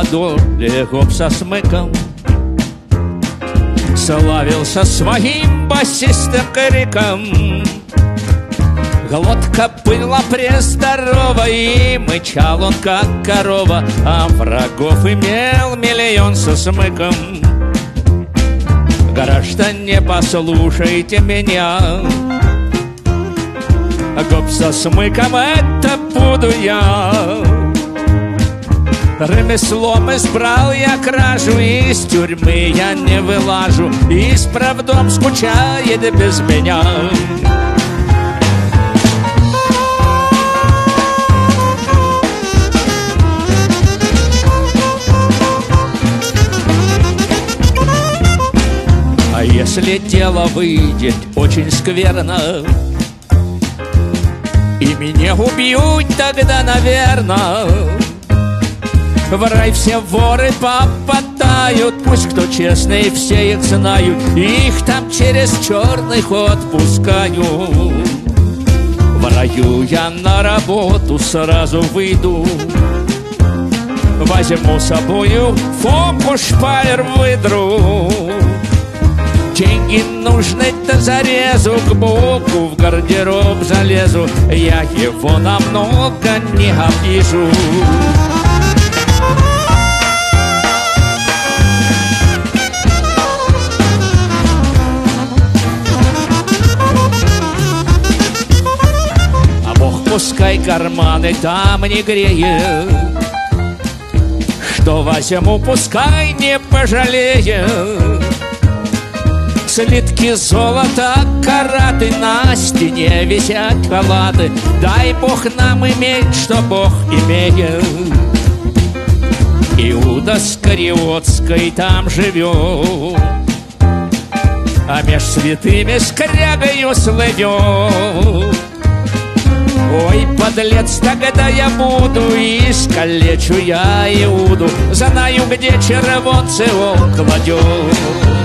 доле гоп со смыком славился своим басистым криком. Глотка была прездорова, и мычал он, как корова, а врагов имел миллион со смыком. Граждане, послушайте меня, гоп со смыком — это буду я. Ремеслом избрал я кражу, из тюрьмы я не вылажу, и справдом скучает без меня. А если дело выйдет очень скверно, и меня убьют, тогда, наверно, в рай все воры попадают. Пусть кто честный, все их знают, их там через черный ход пускают. В раю я на работу сразу выйду, возьму с собою фоку, шпалер, выдру. Деньги нужны до зарезу, к боку в гардероб залезу, я его намного не обижу. А Бог пускай карманы там не греет, что возьму, пускай не пожалеет. Слитки золота, караты, на стене висят халаты. Дай Бог нам иметь, что Бог имеет. Иуда Скариотской там живет, а меж святыми скрягою слывет. Ой, подлец, тогда я буду, искалечу я Иуду. Знаю, где червонцы он кладет.